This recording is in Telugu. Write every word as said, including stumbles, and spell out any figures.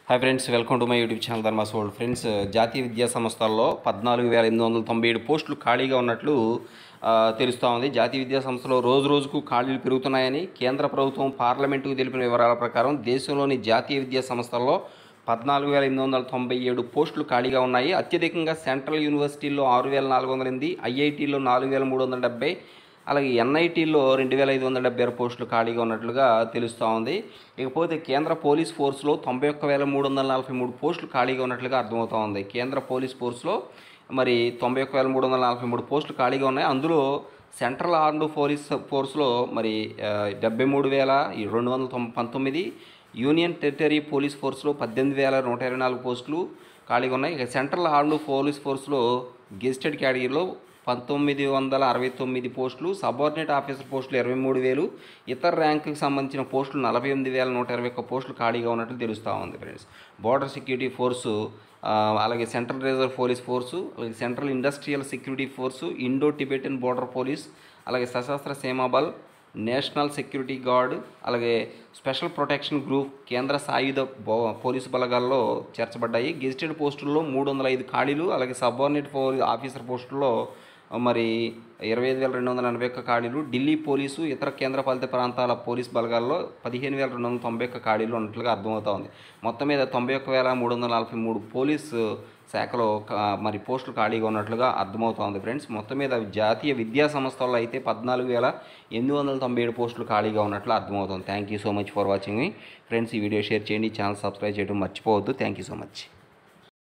Hi friends, welcome to my YouTube channel Dharma's world. Friends, జాతీయ విద్యా సంస్థల్లో పద్నాలుగు వేల ఎనిమిది వందల తొంభై ఏడు పోస్టులు ఖాళీగా ఉన్నట్లు తెలుస్తూ ఉంది. జాతీయ విద్యా సంస్థలో రోజు రోజుకు ఖాళీలు పెరుగుతున్నాయని కేంద్ర ప్రభుత్వం పార్లమెంటుకు తెలిపిన వివరాల ప్రకారం దేశంలోని జాతీయ విద్యా సంస్థల్లో పద్నాలుగు వేల ఎనిమిది వందల తొంభై ఏడు పోస్టులు ఖాళీగా ఉన్నాయి. అత్యధికంగా సెంట్రల్ యూనివర్సిటీల్లో ఆరు వేల నాలుగు వందల ఎనిమిది, ఐఐటీలో నాలుగు వేల మూడు వందల డెబ్బై, అలాగే ఎన్ఐటీలో రెండు వేల ఐదు వందల డెబ్బై ఆరు పోస్టులు ఖాళీగా ఉన్నట్లుగా తెలుస్తూ ఉంది. ఇకపోతే కేంద్ర పోలీస్ ఫోర్స్లో తొంభై ఒక్క వేల మూడు వందల నలభై మూడు పోస్టులు ఖాళీగా ఉన్నట్లుగా అర్థమవుతూ ఉంది. కేంద్ర పోలీస్ ఫోర్స్లో మరి తొంభై ఒక్క వేల మూడు వందల నలభై మూడు పోస్టులు ఖాళీగా ఉన్నాయి. అందులో సెంట్రల్ ఆర్మ్డ్ పోలీస్ ఫోర్స్లో మరి డెబ్బై మూడు వేల రెండు వందల తొం పంతొమ్మిది యూనియన్ టెరిటరీ పోలీస్ ఫోర్స్లో పద్దెనిమిది వేల నూట ఇరవై నాలుగు పోస్టులు ఖాళీగా ఉన్నాయి. ఇక సెంట్రల్ ఆర్మ్డ్ పోలీస్ ఫోర్స్లో గెజిటెడ్ కేటగిరీలో పంతొమ్మిది వందల అరవై తొమ్మిది పోస్టులు, సబార్డినేట్ ఆఫీసర్ పోస్టులు ఇరవై మూడు వేలు, ఇతర ర్యాంకుకి సంబంధించిన పోస్టులు నలభై ఎనిమిది వేల నూట ఇరవై ఒక్క పోస్టులు ఖాళీగా ఉన్నట్లు తెలుస్తూ ఉంది. ఫ్రెండ్స్, బోర్డర్ సెక్యూరిటీ ఫోర్సు, అలాగే సెంట్రల్ రిజర్వ్ పోలీస్ ఫోర్సు, అలాగే central industrial security force, Indo Tibetan border police, అలాగే Sashastra Seema Bal, national security guard, అలాగే స్పెషల్ ప్రొటెక్షన్ గ్రూప్ కేంద్ర సాయుధ పోలీసు బలగాల్లో చేర్చబడ్డాయి. గెజిటెడ్ పోస్టుల్లో మూడు వందల ఐదు ఖాళీలు, అలాగే సబార్డినేట్ పోలీస్ ఆఫీసర్ పోస్టుల్లో మరి ఇరవై ఐదు వేల రెండు వందల ఎనభై ఒక్క ఖాళీలు, ఢిల్లీ పోలీసు ఇతర కేంద్రపాలిత ప్రాంతాల పోలీస్ బలగాల్లో పదిహేను వేల రెండు వందల తొంభై ఒక్క ఖాళీలు ఉన్నట్లుగా అర్థమవుతా ఉంది. మొత్తం మీద తొంభై ఒక్క వేల మూడు వందల నలభై మూడు పోలీసు శాఖలో మరి పోస్టులు ఖాళీగా ఉన్నట్లుగా అర్థమవుతా ఉంది. ఫ్రెండ్స్, మొత్తం మీద జాతీయ విద్యా సంస్థల్లో అయితే పద్నాలుగు వేల ఎనిమిది వందల తొంభై ఏడు పోస్టులు ఖాళీగా ఉన్నట్లు అర్థమవుతుంది. Thank you so much for watching మీ ఫ్రెండ్స్. ఈ వీడియో షేర్ చేయండి, ఛానల్ సబ్స్క్రైబ్ చేయడం మర్చిపోవద్దు. Thank you so much.